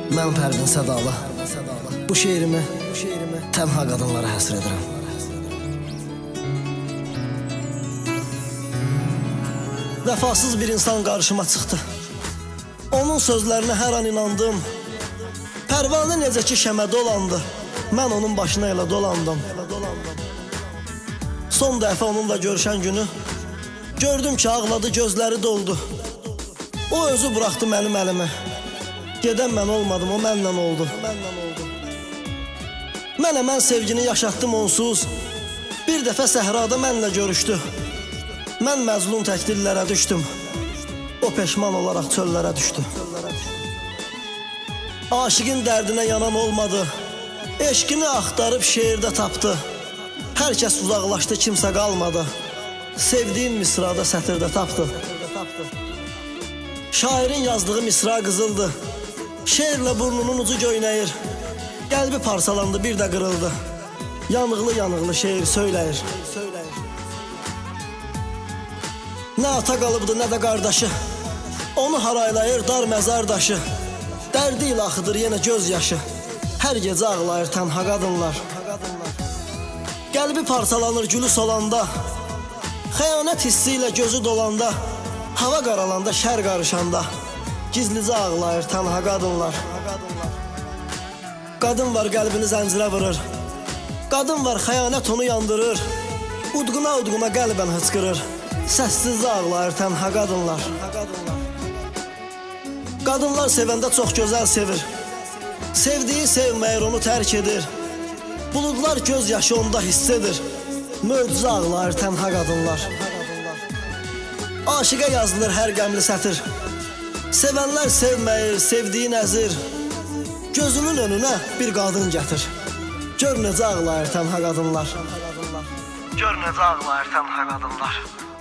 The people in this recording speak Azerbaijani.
Mən Pərvin Sədalı. Bu şeirimi tənha qadınlara həsr edirəm. Vəfasız bir insan qarşıma çıxdı. Onun sözlərinə hər an inandım. Pərvanə necə ki şəmə dolandı, mən onun başına elə dolandım. Son dəfə onunla görüşən günü gördüm ki ağladı, gözləri doldu. O özü buraxdı mənim əlimi. Gedən mən olmadım, o mənlə oldu. Mən sevgini yaşatdım onsuz. Bir dəfə səhrada mənlə görüşdü. Mən məzlum tək dillərə düşdüm. O peşman olaraq çöllərə düşdü. Aşıqın dərdinə yanan olmadı. Eşqini axtarıb şeirdə tapdı. Hər kəs uzaqlaşdı, kimsə qalmadı. Sevdiyim misrada sətirdə tapdı. Şairin yazdığı misra qızıldı. Şeirlə burnunun ucu göynəyir. Qəlbi parçalandı, bir də qırıldı. Yanıqlı şeir söyləyir. Nə ata qalıbdı, nə də qardaşı. Onu haraylayır dar məzar daşı. Dərdi ilə axıdır yenə göz yaşı. Hər gecə ağlayır tənha qadınlar. Qəlbi parçalanır gülü solanda. Xəyanət hissi ilə gözü dolanda. Hava qaralanda, şər qarışanda. Gizlicə ağlayır tənha qadınlar. Qadın var qəlbini zəncirə vurur. Qadın var xəyanət onu yandırır. Udquna qəlbən hıçqırır. Səssizcə ağlayır tənha qadınlar. Qadınlar sevəndə çox gözəl sevir. Sevdiyi sevməyir, onu tərk edir. Buludlar göz yaşı onda hiss edir. Möcüzə ağlayır tənha qadınlar. Aşiqə yazılır hər qəmli sətir. Sevənlər sevməyir, sevdiyi nəzir. Gözünün önünə bir qadın gətir. Gör necə ağlayır tənha qadınlar. Gör necə ağlayır tənha qadınlar.